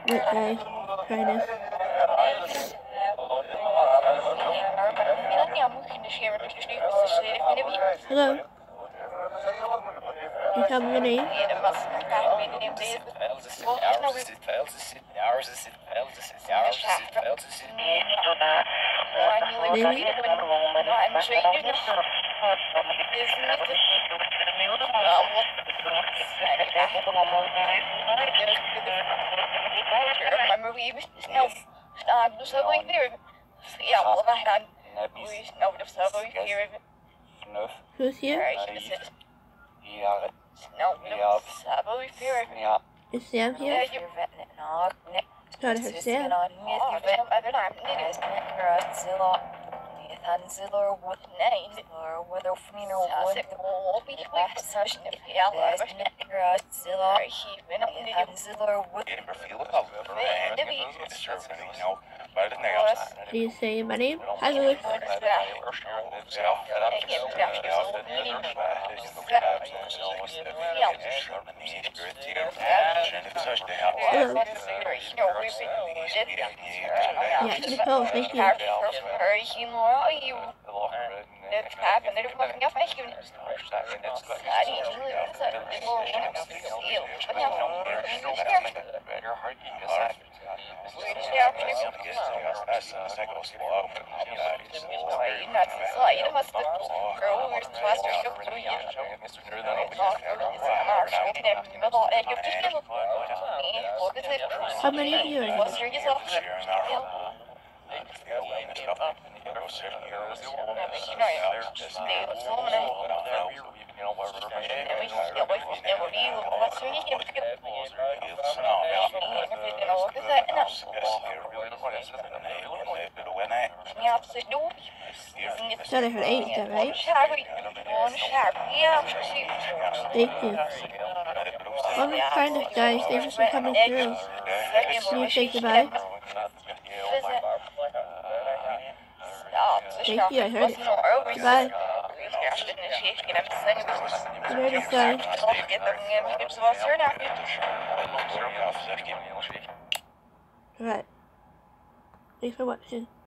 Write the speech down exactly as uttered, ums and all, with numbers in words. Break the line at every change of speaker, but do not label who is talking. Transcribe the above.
Wait, guys, try this. Hello? You tell me your name? Maybe?
Remember we used to know uh so like there yeah well I had we know the so here
Who's here?
no no so here
Is Sam here? Thought I heard Sam.
Tanzilor with name or whether you know what the whole be session if yeah like Zilla he went up in Tanzilor with
Do you say my name? Hi, Louis. Hello. Yeah, you oh, thank you.
It's happened. They're fucking up. I should. I need to live. It's a little one of the seal. But now,
How many of you are here? Thought I heard eight, is that right? Thank you. All my kindness, guys. Thank you for coming through. Can you say goodbye? Thank you, I heard it. Goodbye. Good night, guys. Alright. Thanks for watching.